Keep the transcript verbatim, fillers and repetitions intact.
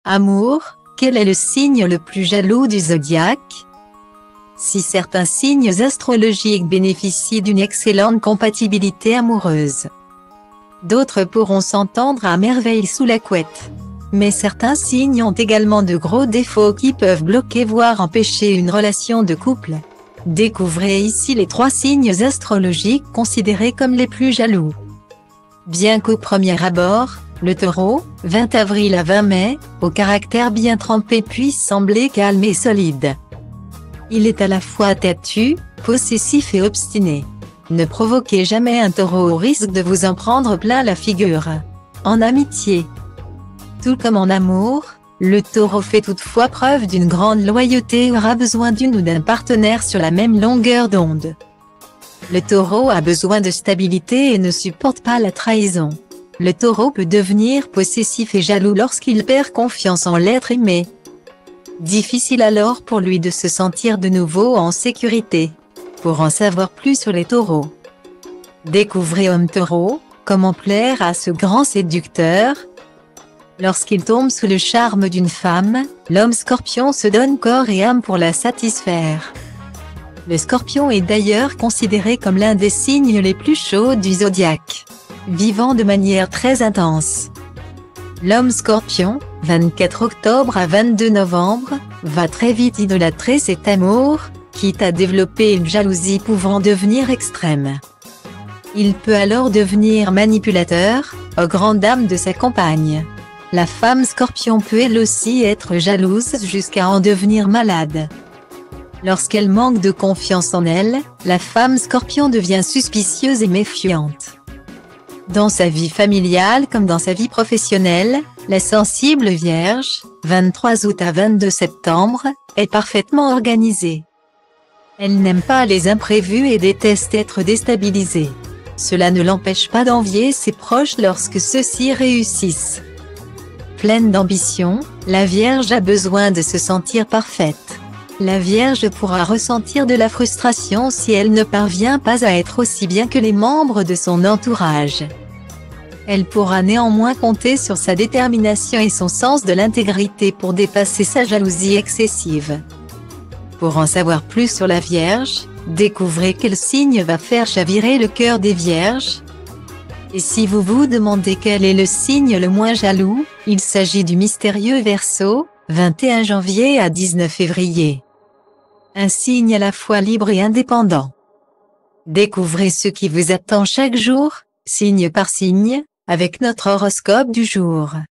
Amour, quel est le signe le plus jaloux du zodiaque? Si certains signes astrologiques bénéficient d'une excellente compatibilité amoureuse, d'autres pourront s'entendre à merveille sous la couette. Mais certains signes ont également de gros défauts qui peuvent bloquer voire empêcher une relation de couple. Découvrez ici les trois signes astrologiques considérés comme les plus jaloux. Bien qu'au premier abord, le Taureau, vingt avril à vingt mai, au caractère bien trempé puisse sembler calme et solide. Il est à la fois têtu, possessif et obstiné. Ne provoquez jamais un Taureau au risque de vous en prendre plein la figure. En amitié, tout comme en amour, le Taureau fait toutefois preuve d'une grande loyauté et aura besoin d'une ou d'un partenaire sur la même longueur d'onde. Le Taureau a besoin de stabilité et ne supporte pas la trahison. Le Taureau peut devenir possessif et jaloux lorsqu'il perd confiance en l'être aimé. Difficile alors pour lui de se sentir de nouveau en sécurité. Pour en savoir plus sur les Taureaux, découvrez Homme Taureau, comment plaire à ce grand séducteur. Lorsqu'il tombe sous le charme d'une femme, l'homme Scorpion se donne corps et âme pour la satisfaire. Le Scorpion est d'ailleurs considéré comme l'un des signes les plus chauds du zodiaque, vivant de manière très intense. L'homme Scorpion, vingt-quatre octobre à vingt-deux novembre, va très vite idolâtrer cet amour, quitte à développer une jalousie pouvant devenir extrême. Il peut alors devenir manipulateur, aux grandes dames de sa compagne. La femme Scorpion peut elle aussi être jalouse jusqu'à en devenir malade. Lorsqu'elle manque de confiance en elle, la femme Scorpion devient suspicieuse et méfiante. Dans sa vie familiale comme dans sa vie professionnelle, la sensible Vierge, vingt-trois août à vingt-deux septembre, est parfaitement organisée. Elle n'aime pas les imprévus et déteste être déstabilisée. Cela ne l'empêche pas d'envier ses proches lorsque ceux-ci réussissent. Pleine d'ambition, la Vierge a besoin de se sentir parfaite. La Vierge pourra ressentir de la frustration si elle ne parvient pas à être aussi bien que les membres de son entourage. Elle pourra néanmoins compter sur sa détermination et son sens de l'intégrité pour dépasser sa jalousie excessive. Pour en savoir plus sur la Vierge, découvrez quel signe va faire chavirer le cœur des Vierges. Et si vous vous demandez quel est le signe le moins jaloux, il s'agit du mystérieux Verseau, vingt et un janvier à dix-neuf février. Un signe à la fois libre et indépendant. Découvrez ce qui vous attend chaque jour, signe par signe, avec notre horoscope du jour.